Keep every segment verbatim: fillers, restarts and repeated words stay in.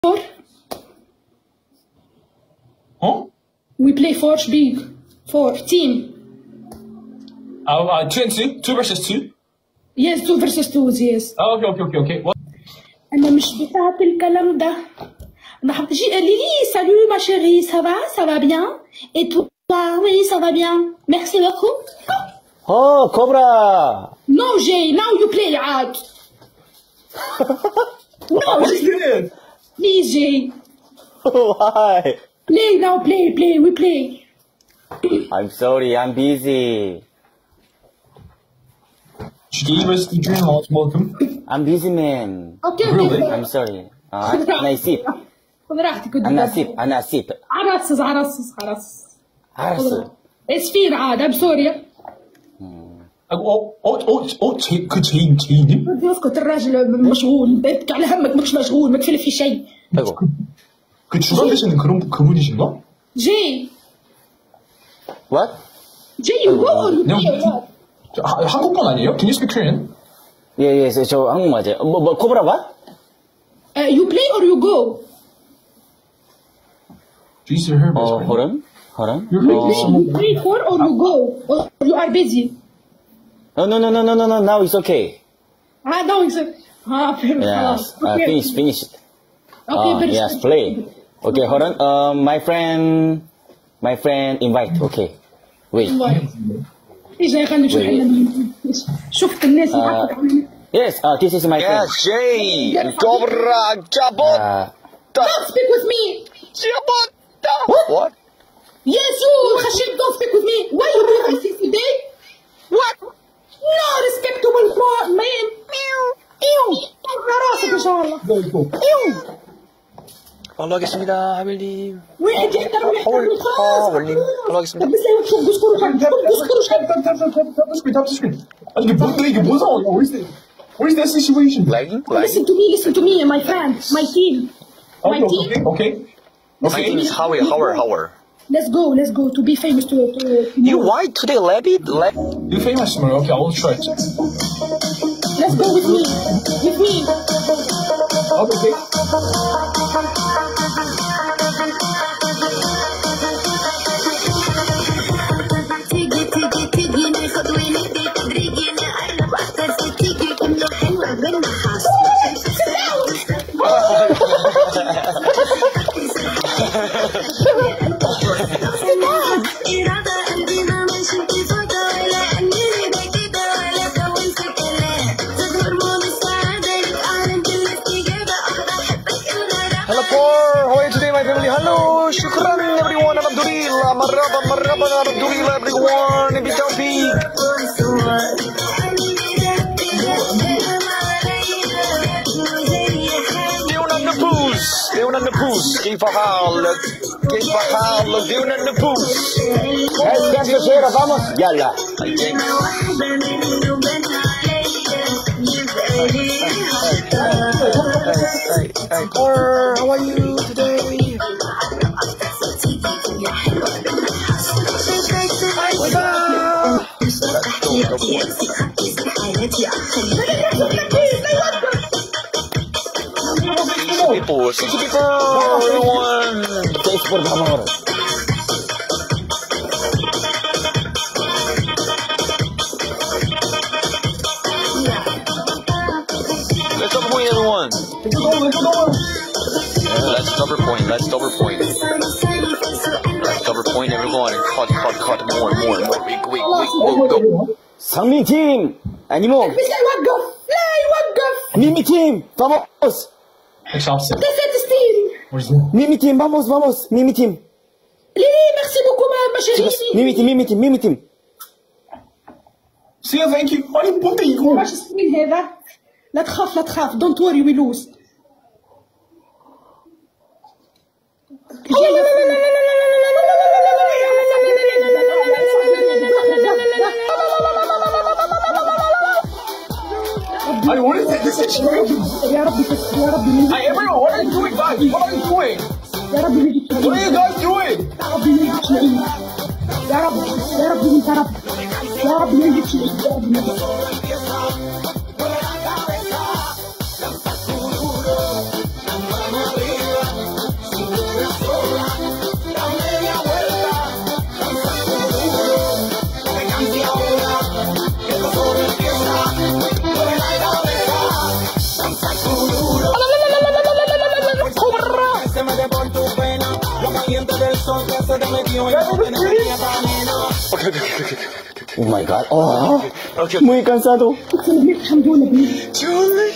four? Huh? We play four big. Four team. Uh, uh, two and two? Two versus two? Yes, two versus two, yes. Oh, okay, okay, okay, okay. What? أنا مش بتاعت الكلام ده. أنا حبتجي ليلي salut ma chérie, ça va, ça va bien? Et toi? Oui, ça va bien. Merci beaucoup. Oh, Cobra. No, Jay, now you play عاد. No, What is this? please, Jay. Why? Play now, play, play, we play. I'm sorry, I'm busy. She gave us the dream house. Welcome. I'm busy, man. Okay, Really? okay. I'm sorry. Uh, أنا أسيب. خذ راحتك. أنا أسيب. أنا أسيب. عرس عرس عرس. عرس. اسفين عاد. I'm sorry. 어, 어, 어, 어, 제, 그 제인, 제인님? بدي اسكت الراجل مشغول. بيتك على همك مش مشغول. ما تفلف في شيء. 아이고. 그 주간 되시는 그런 그분이신가? Jay. What? Jay, you go or you No. play? 저, 하, 한국분 아니에요? Can you speak Korean? 예, 예, 저, 저 한국 맞아요. 뭐, 뭐, 코브라 what? Uh, you play or you go? Do you see her best 어, friend? hold on. Hold on. You're You making play, someone... you play for or you go? Or you are busy? No, no, no, no, no, no, no. Now it's okay. Ah, no, it's a... Ah, Yes. Uh, okay. finish, finish. Okay, Uh, but yes, play. Okay, hold on. Uh, my friend, my friend invite. Okay. Wait. ايش خلينا نشوف حنا شفت الناس يحطوا علينا. Yes, uh, this is my friend. Yes, Jay. Dobra, Jabot. Uh, Don't speak with me. Jabot. What? Yes, you خشيت don't speak with me. Why you do this today? What? No respectable man. Meow. Ew. على راسك ان شاء الله. Ew. 팔로 하겠습니다, 하빌님. واحد يحترم حول يحترم اه ولي 팔로 하겠습니다. طب بس لو تشوف جسكرو حد جسكرو حد. 답스크린, 답스크린. 아니, 이게 뭔데, 이게 뭔 상황이야? Where's the, where's that situation? Lagging? Listen Lagging? to me, listen to me, my friend, my team, my Okay, team. okay, okay. My team is Howie, Hower, Hower. Let's go, let's go to be famous to. to You white today, Labby? Lab You're famous tomorrow. Okay, I will try it. Let's go with me, with me. Okay. تيجي تيجي تيجي ناخد وندي تدريجي نقرب أكتر تيجي كله حلوة بينا إرادة قلبنا مش انتفاضة ولا أنني بكده ولا كونت كلام تضرب السعادة لتعلم كل استجابة أقدر أحبك ولا Hello, poor. How are you today, my family? Hello, shukran, everyone. Alhamdulillah. Marhaba, marhaba, alhamdulillah, everyone. Be topic. ديونا النفوس ديونا النفوس كيف حالك كيف حالك ديونا النفوس hey, dance the share, vamos. Yalla. Hey, hey, poor. How are you today? People, sixty people, everyone. Taste por favor. Let's double point, everyone. Yeah, let's double point. Let's double point. Let's double point, everyone. Cut, cut, cut. More, more, more. Wait, wait, wait. Go, go. 상민 팀. 아니모. بس لا يوقف لا يوقف. 미미 팀. vamos. Next opposite. ده سيت ستيل. Where's that? 미미 팀. vamos, vamos. 미미 팀. ليه ميرسي بوكو ما شريتي. 미미 팀, 미미 팀, 미미 팀. See you, thank you. 아니, 뭔데, 이거? ماش ستيل هذا. لا تخاف لا تخاف. Don't worry we lose. I what is it? This is يا ربي يا ربي Hey, everyone, what are you doing, guys? What are you doing? يا ربي يجيك What are you guys doing? يا ربي يجيك يا رب يا رب انت رب يا رب يجيك يا رب Okay, okay, okay, okay. Oh my god. Oh, Okay. muy cansado. الحمد لله. Julie.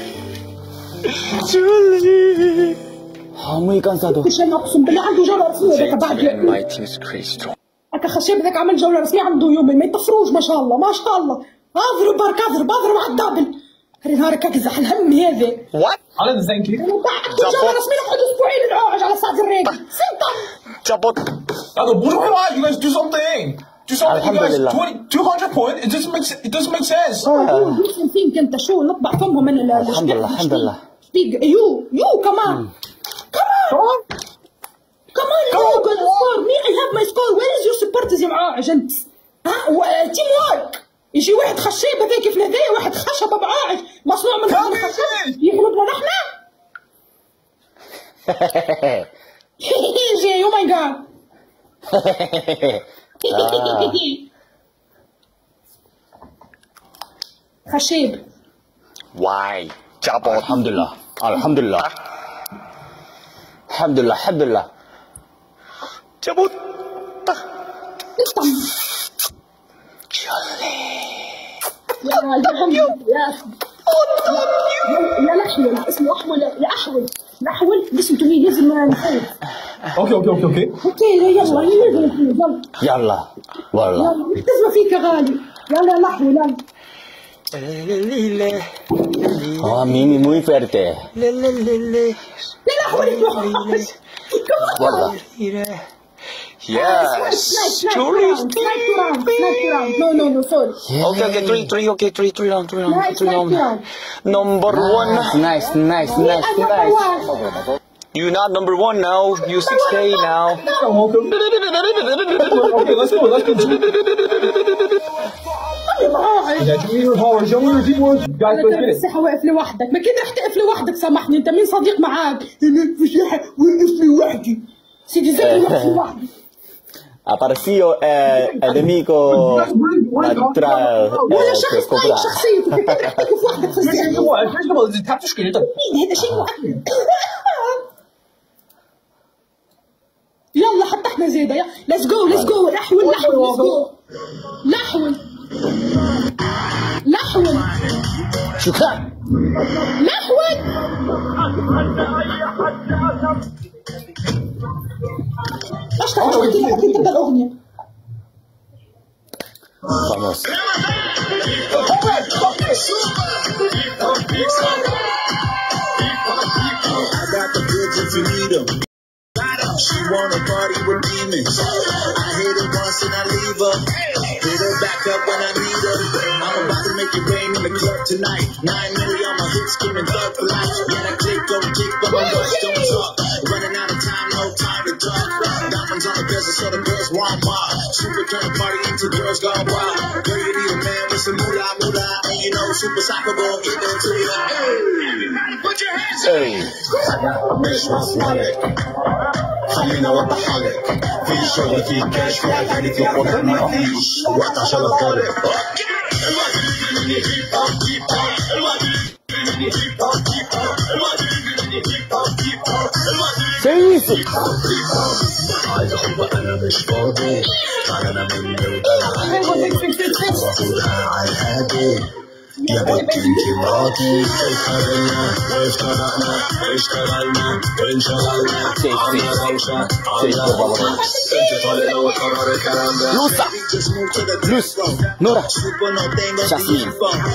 Julie. Ah, muy cansado. كل شيء اقسم بالله عنده جوله رسميه ذاك بعد And my team is crazy strong. هكا خشب ذاك عمل جوله رسميه عنده يومين ما يطفروش ما شاء الله ما شاء الله. اضرب برك اضرب اضرب على الدبل. هري نهارك اكزح الهم هذا. What? على الزنكي. جوله رسميه نقعد اسبوعين نعوج على ساعه الراقي. سلطه. Jabot. هذا بروحوا واحد. You guys do something. Do something. You guys Alhamdulillah. twenty, two hundred point. It doesn't make it doesn't make sense. يوصل فيك انت شو نطبع فمهم من ال الحمد لله الحمد لله. Big you, you, come on. Come on. Come on, you gonna score. Me, I have my score. Where is your supporters يا معاعج انت؟ ها تيم وورك. يجي واحد خشيب هذاك في الهدايا واحد خشبه معاعج مصنوع من الخشب يغلبنا نحن. جاي او ماي جاد. خشيب. Why? Jabot. الحمد لله الحمد لله الحمد لله الحمد لله. Jabot. يا يا يا لحول اسمه احول يا احول الاحول listen to me لازم نفوز. Okay, okay, okay, okay. اوكي يلا لازم نفوز يلا يلا والله. يلا محتزمه فيك يا غالي يلا يا لحول يلا. Oh, Mimi muy fuerte. لا لحول والله. Yes. Julie's No, no, no, sorry. Okay, okay, three, three, okay, three, three round, three round, Nice, three nice round. round. Number one. Nice, nice, Me, nice, I'm number nice. one. You're not number one now. You six K now. Okay, let's go. Let's go. Yeah, give me your powers. Show me your teamwork. Guys, let's get it. الساحة واقف لوحدك ما كده رح تقف لوحدك سامحني انت مين صديق معاك؟ انا في الساحة واقف لوحدي. سيدي زي واقف لوحدي. Apareció eh, el enemigo natural. ولا شخص طايق شخصيته كده رح تقف وحدك في الساحة. First of all, it's tap to screen. هذا شيء مؤكد. يلا حتى احنا زيادة يلا ليتس جو ليتس جو لحول لحول ليتس جو لحول لحول شكرا. لحول اشتغل قلت لك كنت تبدا الاغنية. Vamos. She wanna party with demons. I hit her once and I leave her. Hit her back up when I need her. I'm about to make it rain in the club tonight. Nine million on my hips, screaming thug for life. Yeah, that click don't kick, but my voice don't talk. Running out of time, no time to talk. Diamonds on the bezel, so the girls want more. Super turn the party into girls gone wild. Girl, you need a man with some moolah moolah, and you know super soccer ball get there to you. Everybody, put your hands up. Hey. مش مصلك خلينا اوضح لك في شغل في كاش في اغاني في قرآن ما فيش وقت عشان الطالب سيف. عايز احب انا مش فاضي انا مني وطلع على الهادي يا بنتي انتي مراتي اشتغلنا اشتغلنا اشتغلنا انشغلنا عملنا روشة عملنا روشة انت طالع لو قرار الكلام ده لوسا. لوس. نورا. جاسمين.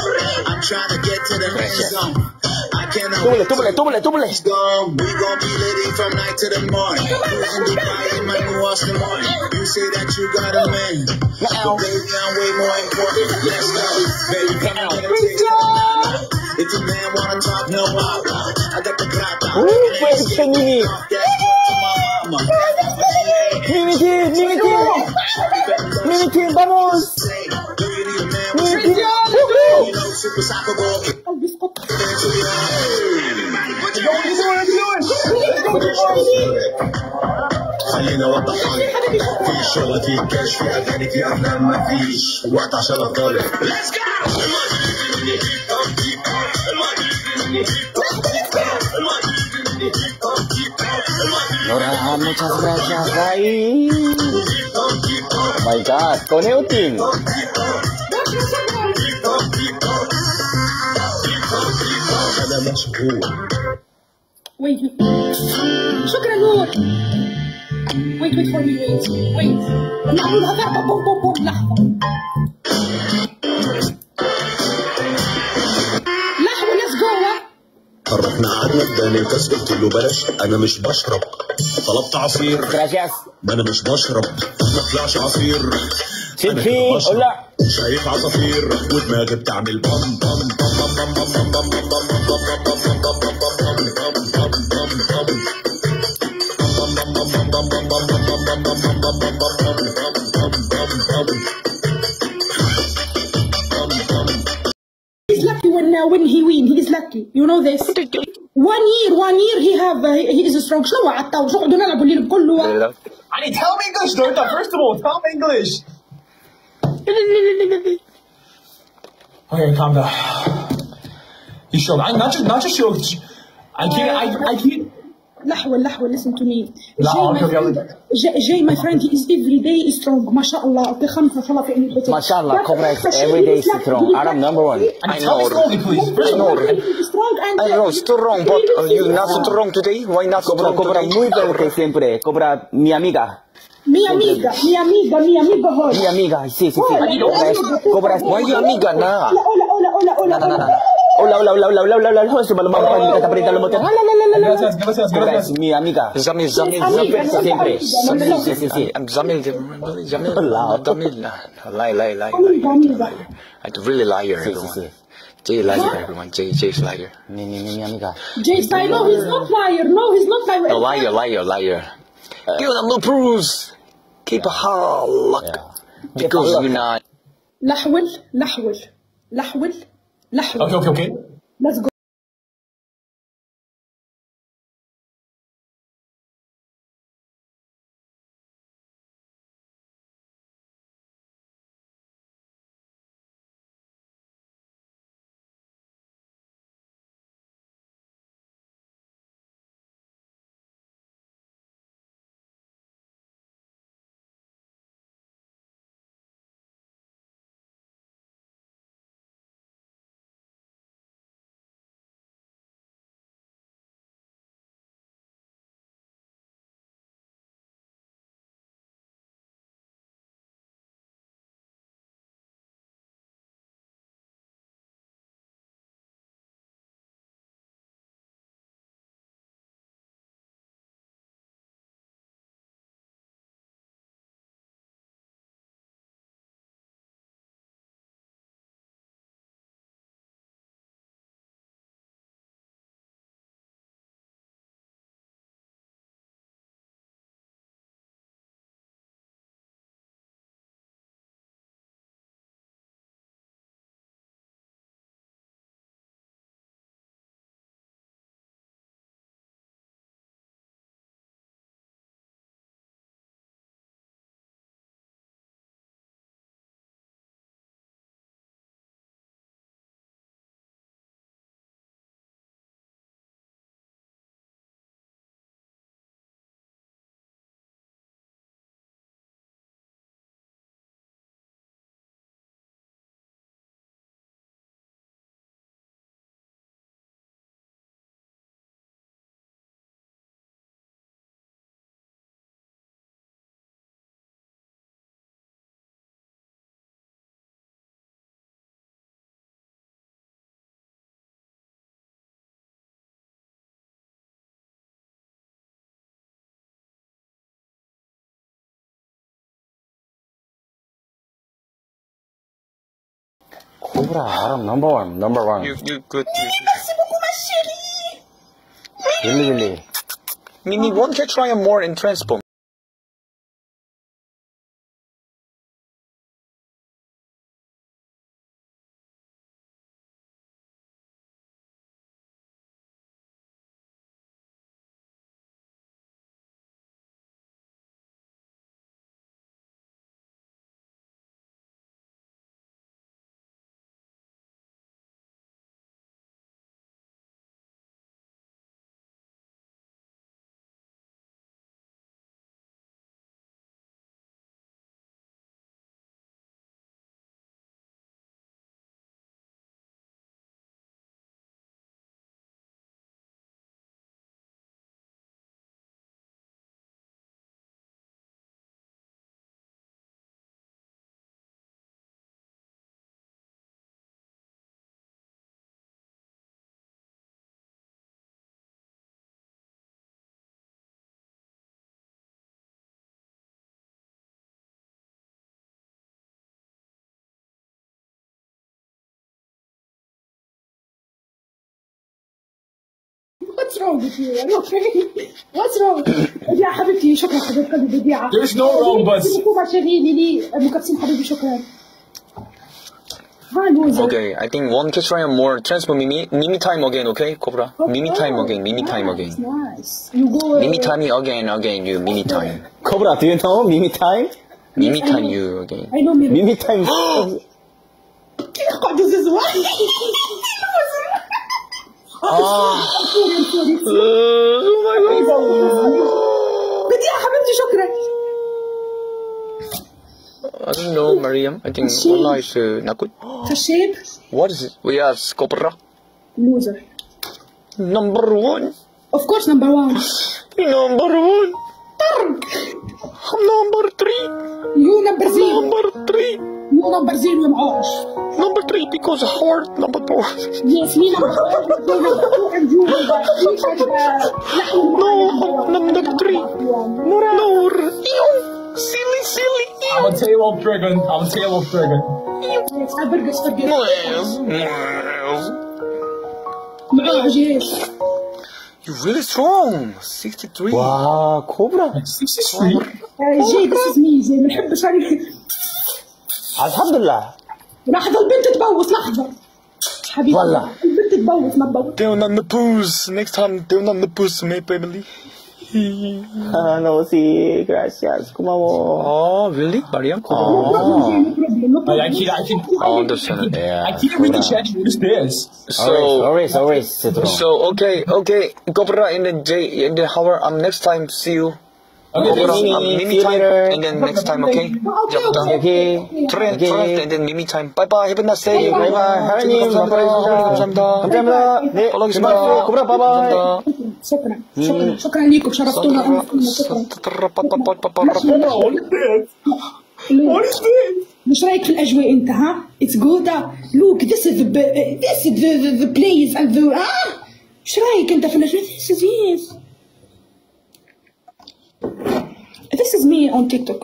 Túbele, túbele, túbele, túbele. We gon' be litty from night to the morning. Cruising Dubai in my new Austin morning. You say that you got a man, but baby I'm way more important. Let's go, baby come on, get a taste of the mama. If your man wanna talk, no habla. I got the grata. Uh, fuerte, Mimi. Mimi team, Mimi team. Mimi team, vamos. Mimi team. You know, super soccer ball. خلينا اوضح لك في شغل في كاش في اغاني في افلام ما فيش وقت عشان الطالب. Nora, muchas gracias, Rai. Oh my God, Koneutin. أنا مشهور. Wait, wait. شكرا نور. Wait, wait for me, wait, wait. نعمل هذا بوم بوم بوم لحظة. لحظة let's go. عرفنا عنك اداني الكاس قلت له بلاش انا مش بشرب طلبت عصير Gracias. ما انا مش بشرب ما طلعش عصير انا Silvi, كده بشرب. hola. شايف عصافير ودماغي بتعمل بام بام بام بام بام بام بام بام بام He's lucky when uh, when he win. He is lucky. You know this. One year, one year he have uh, he is strong. شنو عطاو شو قعدوا نلعبوا الليل كله. I need tell him English, Dorita. First of all, tell him English. Okay, calm down. You show. I not just not just show. I can't. I I can't. لحظة لحظة listen to me. لا، Jay, my أوكي، يلا. friend, Jay, Jay, my friend, he is every day strong. ما شاء الله. أوكي خمسة ما شاء الله في عين البيت. ما شاء الله, Cobra is every day strong. Arab number one. I tell me slowly, please. First of all, I know, strong, but uh, you not strong today? Why not Cobra, strong Cobra today? muy fuerte siempre. Cobra, mi amiga. Mi amiga, mi amiga, mi amiga هون. Mi amiga, sí, sí, sí. Cobra es, Cobra es, Why you amiga na? Hola, hola, hola, hola, hola, hola. Hola, hola, hola, hola, hola, hola, hola, hola, malu malu kami kata perintah lumut. La la la la la. Gracias, gracias, Cobra gracias. es mi amiga. Zamil, Zamil, Amiga, Zamil. Siempre. amiga, Sí, sí, sí. I'm Zamil, Zamil, Wow. Zamil. Lie, lie, lie, Amiga, amiga. lie. I'm really liar, Sí, sí, everyone. sí. Jay liar, everyone. Jay, Jay's liar. Mi, mi, mi, mi amiga. Jay, I know he's not liar. No, he's not liar. No, liar, liar, liar. Give them no proofs. Keep a hard luck. Yeah. Because you not. لحول لحول لحول لحول. Okay, okay, okay. Let's go. Cobra, Arab number one, number one. You, you good. You, Merci beaucoup, ma chérie. Really, really. Mimi, why don't you try more in transpo? What's wrong with you? Are you okay? What's wrong? بديعة حبيبتي شكرا حبيبتي قلبي بديعة. There's no wrong but. شغيلي لي مكبسين حبيبي شكرا. ها لوزر. Okay, I think one can try more. Transfer Mimi. Mimi time again, okay, Cobra? Mimi time again. Mimi time again. Nice. You go. Mimi time you again, again. You Mimi time. Cobra, do you know Mimi time? Mimi time you again. I know me. Mimi time. كيف قاعد تزز واحد؟ Ah. Oh my God. بديعة حبيبتي شكرا. I don't know, Mariam. I think Allah is uh, not good. خشيب. What is it? We have Cobra. Loser. Number one. Of course number one. Number one. طرق. Number three. You number zero. Number three. You number zero يا معاش. Number three because hard. Number four. Yes, me number four. And you number No, number three. No. Ew. Silly, silly. I'm a tail of dragon. I'm a tail of dragon. Yes, I برقص برقص. Yes. Yes. معاش yes. You're really strong. sixty-three. Wow, Cobra. sixty-three. جاي this is me جاي ما نحبش هذه. Alhamdulillah. لحظة البنت تبوس لحظة. حبيبي. والله. البنت تبوس ما تبوس. Down on the booze. Next time, down on the booze, my family. Ah, no, sí, gracias. Como Oh, really, Mariam? No problem, Oh. no problem, no I, problem. I can't. I can. I understand. Yeah. I can't read the chat. What is this? So, always, always, always. so okay, okay. Cobra in the day, in the hour. Um, next time, see you. Okay, Cobra, Mimi, um, Mimi see you time, later. and then next time, okay? Okay, Jump down. Okay. Trend, Okay. trend, and then Mimi time. Bye bye. Have a nice day. Bye bye. 하연님, 감사합니다. 감사합니다. 감사합니다. 네, 연락주세요. 고맙습니다. Cobra, bye bye. شكرا شكرا شكرا ليكم شرفتونا شكرا. What is this? What is this? مش رايك في الاجواء انت ها؟ It's good. Look, this is the this is the the, the place and the ها؟ مش رايك انت في الاجواء؟ This is yes. This is me on TikTok.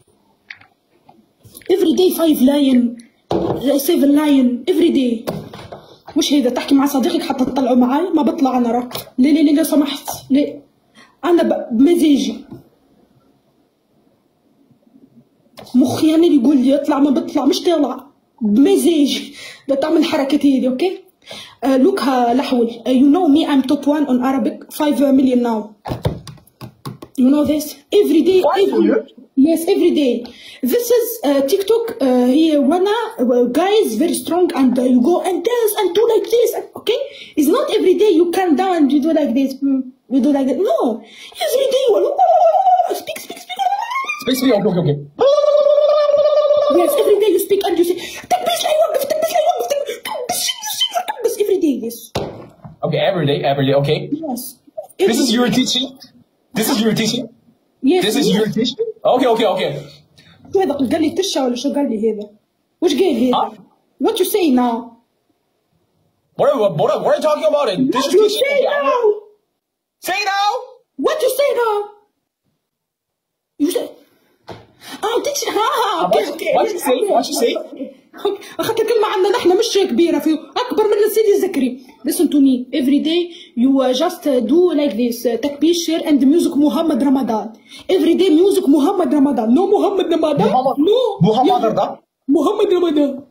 Every day five lion, seven lion every day. مش هيدا تحكي مع صديقك حتى تطلعوا معي ما بطلع انا راك. ليه ليه ليه لو سمحت ليه؟ انا بمزاجي. مخي انا اللي يقول لي اطلع ما بطلع مش طالع بمزاجي. بتعمل حركة هيدي اوكي؟ لوك لحول. You know me I'm top one on Arabic five million now. You know this? Every day, every, yes, every day. This is uh, TikTok. Uh, here, wanna uh, guys very strong, and uh, you go and dance and do like this. Okay, it's not every day you calm down and you do like this. Mm, you do like that. No, every day you are speak, speak, speak. Speak to me. Okay, okay, okay. Yes, every day you speak and you say تكبس لا يوقف تكبس لا يوقف تكبس تكبس every day this. Okay, every day, every day. Okay. Yes. This is your teaching. This is your teaching. Yes. This is yes. your teaching. Okay, okay, okay. شو هذا قال لي تشا ولا شو قال لي هذا؟ وش قال لي هذا؟ What you say now? What are, what are, what are you talking about? It. This What is you teaching. say now? Say now. What you say now? You say اه تتش ها ها What you- what you say? What you say? اخذت كلمة عندنا نحن مش كبيرة في أكبر من سيدي الزكري. Listen to me. Every day you uh, just uh, do like this. Uh, تكبير share and music محمد رمضان. Every day music محمد رمضان. No محمد رمضان. Muhammad. No. Muhammad Ramadan. محمد رمضان.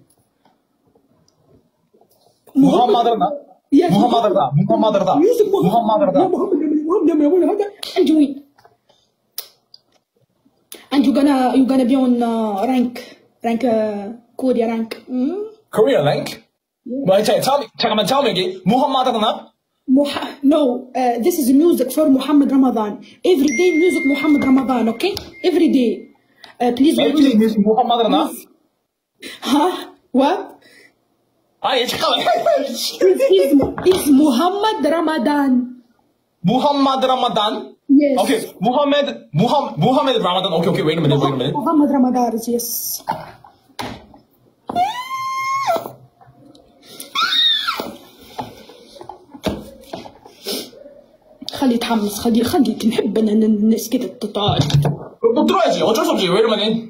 Muhammad Ramadan. Yes. Muhammad Ramadan. Muhammad Ramadan. Music Muhammad Ramadan. محمد رمضان. And you win. And you're gonna you're gonna be on uh, rank rank uh, Korea rank. Mm? Korea rank. Well, tell, tell me. 잠깐만, tell me again. Muhammad Ramadan. Muha- no, uh, this is music for Muhammad Ramadan. Every day music Muhammad Ramadan, okay? Every day. Uh, please. Every day music Muhammad Ramadan. Huh? What? Ay, 잠깐만. It's, it's, it's Muhammad Ramadan. Muhammad Ramadan. Yes. Okay, Muhammad, Muhammad, Muhammad Ramadan. Okay, okay, wait a minute, wait a minute. Muhammad Ramadan, yes. خلي يتحمس خلي خلي نحب ان الناس كده تتعايش. 또 들어야지. 어쩔 수 없지. Wait a minute.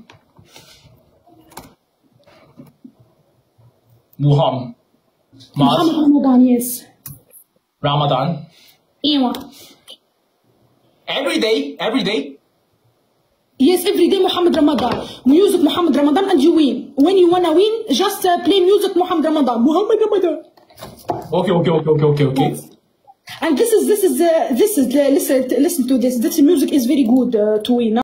Muhammad. محمد رمضان, yes. Ramadan. ايوه. Every day, every day. Yes, every day Muhammad Ramadan. Music Muhammad Ramadan and you win. When you wanna win, just uh, play music Muhammad Ramadan. Muhammad Ramadan. Okay, okay, okay, okay, okay, okay. And this is this is uh, this is uh, listen listen to this. This music is very good uh, to win.